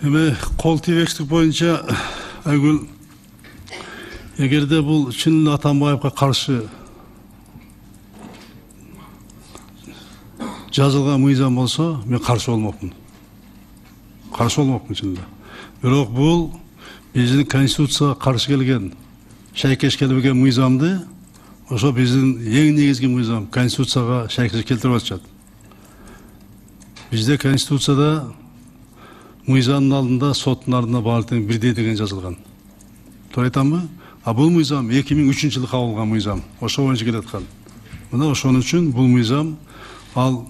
Эми кол тийбекчилик боюнча Айгүл, эгерде бул чын Атамбаевга каршы жазылган мыйзам болсо, мен каршы болмокмун. Каршы болмокмун чынында. Бирок бул биздин конституцияга каршы келген, шайкеш келбеген мыйзамды, ошо биздин эң негизги мыйзам конституцияга шайкеш келтирип атышат. Бизде конституцияда мыйзамдын алдында соттун алдында баары тең бирдей деген жазылган. Туура айтамбы? А бул мыйзам 2003-жылы кабылган мыйзам. Ошо боюнча келаткан. Мына ошон үчүн бул мыйзам ал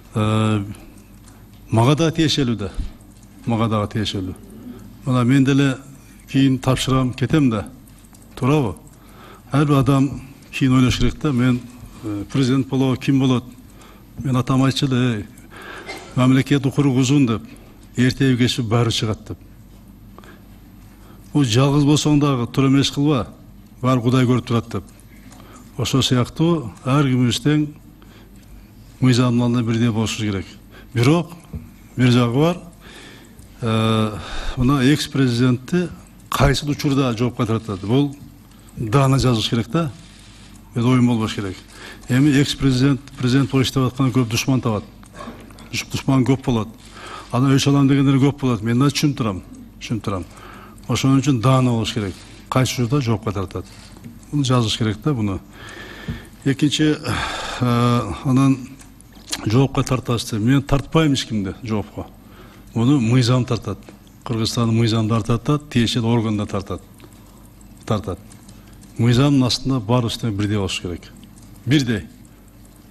мага да тиешелүү да. Мага дагы тиешелүү. Мына мен деле кийин тапшырам, кетем да. Туурабы? Ар бир адам кийин ойлош керек да. Мен президент болот, ким болот? Мен атам айтчылы, мамлекет кургузун деп. Эртеби кечип баары чыгат деп. Бул жалгыз болсоң дагы туура эмес кылба, баары Кудай көрүп турат деп. Ошо сыяктуу ар кимибиздин мыйзамдын алдында бирдей болушу керек. Бирок бир жагы бар. Мына экс-президентти кайсы учурда жоопко тартат? Бул даана жазыш керек да. Мен оюм болбош керек. Эми экс-президент болуш деп атканда көп душман табат. Душман көп болот. Аны өч алам дегендер көп болот. Мен да түшүнүп Ошон үчүн даана болуш керек. Кайсы учурда жоопко тартат? Буну жазыш керек да буну. Экинчи, анан жоопко тартасты. Мен тартпайм эч кимди жоопко. Муну мыйзам тартат. Кыргызстандын мыйзамдары тартат, тиешелүү органдар тартат. Мыйзамдын астында баарыбыз тең бирдей болуш керек. Бирдей.